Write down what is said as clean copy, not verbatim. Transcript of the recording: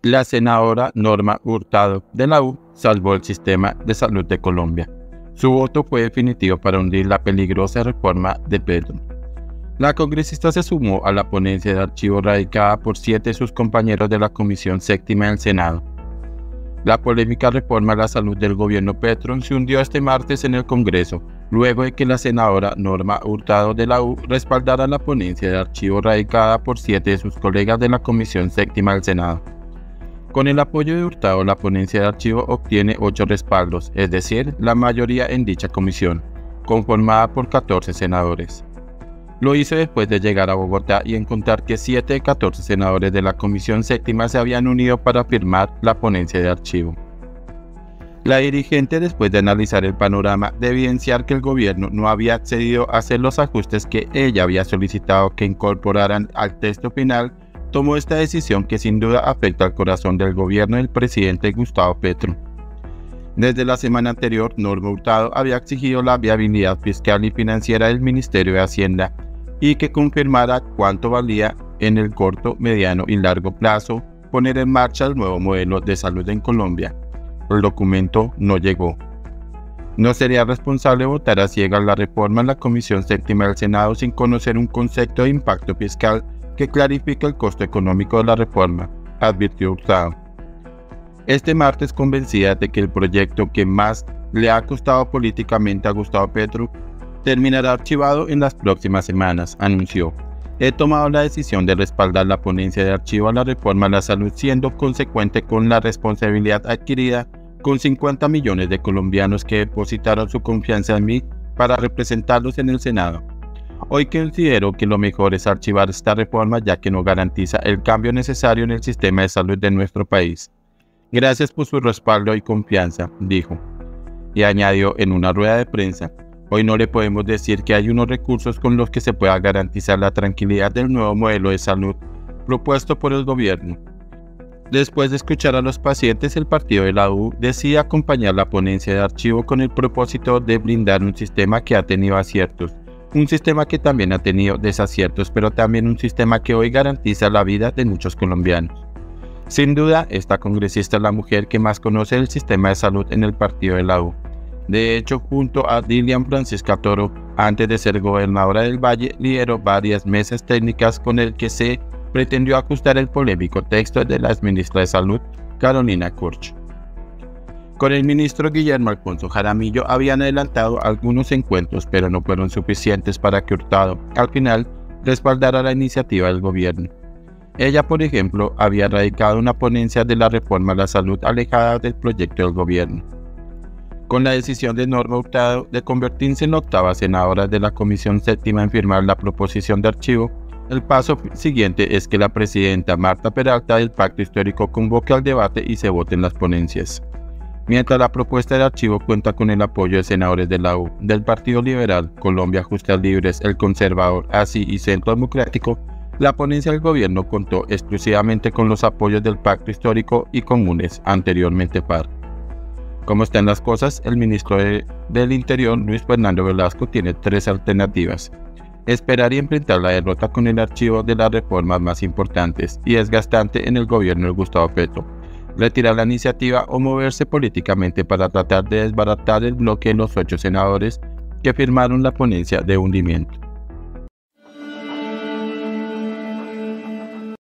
La senadora Norma Hurtado de la U salvó el sistema de salud de Colombia. Su voto fue definitivo para hundir la peligrosa reforma de Petro. La congresista se sumó a la ponencia de archivo radicada por 7 de sus compañeros de la Comisión Séptima del Senado. La polémica reforma a la salud del gobierno Petro se hundió este martes en el Congreso, luego de que la senadora Norma Hurtado de la U respaldara la ponencia de archivo radicada por 7 de sus colegas de la Comisión Séptima del Senado. Con el apoyo de Hurtado, la ponencia de archivo obtiene 8 respaldos, es decir, la mayoría en dicha comisión, conformada por 14 senadores. Lo hizo después de llegar a Bogotá y encontrar que 7 de 14 senadores de la Comisión Séptima se habían unido para firmar la ponencia de archivo. La dirigente, después de analizar el panorama, de evidenciar que el gobierno no había accedido a hacer los ajustes que ella había solicitado que incorporaran al texto final, tomó esta decisión que sin duda afecta al corazón del gobierno del presidente Gustavo Petro. Desde la semana anterior, Norma Hurtado había exigido la viabilidad fiscal y financiera del Ministerio de Hacienda y que confirmara cuánto valía en el corto, mediano y largo plazo poner en marcha el nuevo modelo de salud en Colombia. El documento no llegó. No sería responsable votar a ciegas la reforma en la Comisión Séptima del Senado sin conocer un concepto de impacto fiscal que clarifique el costo económico de la reforma, advirtió Hurtado. Este martes, convencida de que el proyecto que más le ha costado políticamente a Gustavo Petro terminará archivado en las próximas semanas, anunció. He tomado la decisión de respaldar la ponencia de archivo a la reforma a la salud, siendo consecuente con la responsabilidad adquirida con 50 millones de colombianos que depositaron su confianza en mí para representarlos en el Senado. Hoy considero que lo mejor es archivar esta reforma, ya que no garantiza el cambio necesario en el sistema de salud de nuestro país. Gracias por su respaldo y confianza, dijo. Y añadió en una rueda de prensa, hoy no le podemos decir que hay unos recursos con los que se pueda garantizar la tranquilidad del nuevo modelo de salud propuesto por el gobierno. Después de escuchar a los pacientes, el partido de la U decide acompañar la ponencia de archivo con el propósito de blindar un sistema que ha tenido aciertos, un sistema que también ha tenido desaciertos, pero también un sistema que hoy garantiza la vida de muchos colombianos. Sin duda, esta congresista es la mujer que más conoce el sistema de salud en el partido de la U. De hecho, junto a Dilian Francisca Toro, antes de ser gobernadora del Valle, lideró varias mesas técnicas con el que se pretendió ajustar el polémico texto de la exministra de Salud, Carolina Corcho. Con el ministro Guillermo Alfonso Jaramillo habían adelantado algunos encuentros, pero no fueron suficientes para que Hurtado, al final, respaldara la iniciativa del gobierno. Ella, por ejemplo, había radicado una ponencia de la reforma a la salud alejada del proyecto del gobierno. Con la decisión de Norma Hurtado de convertirse en la 8ª senadora de la Comisión Séptima en firmar la proposición de archivo, el paso siguiente es que la presidenta Marta Peralta del Pacto Histórico convoque al debate y se voten las ponencias. Mientras la propuesta de archivo cuenta con el apoyo de senadores de la U, del Partido Liberal, Colombia Justas Libres, El Conservador, ASI y Centro Democrático, la ponencia del gobierno contó exclusivamente con los apoyos del Pacto Histórico y Comunes, anteriormente PAR. Como están las cosas, el ministro del Interior, Luis Fernando Velasco, tiene 3 alternativas: esperar y enfrentar la derrota con el archivo de las reformas más importantes y desgastante en el gobierno de Gustavo Petro, retirar la iniciativa o moverse políticamente para tratar de desbaratar el bloque de los 8 senadores que firmaron la ponencia de hundimiento.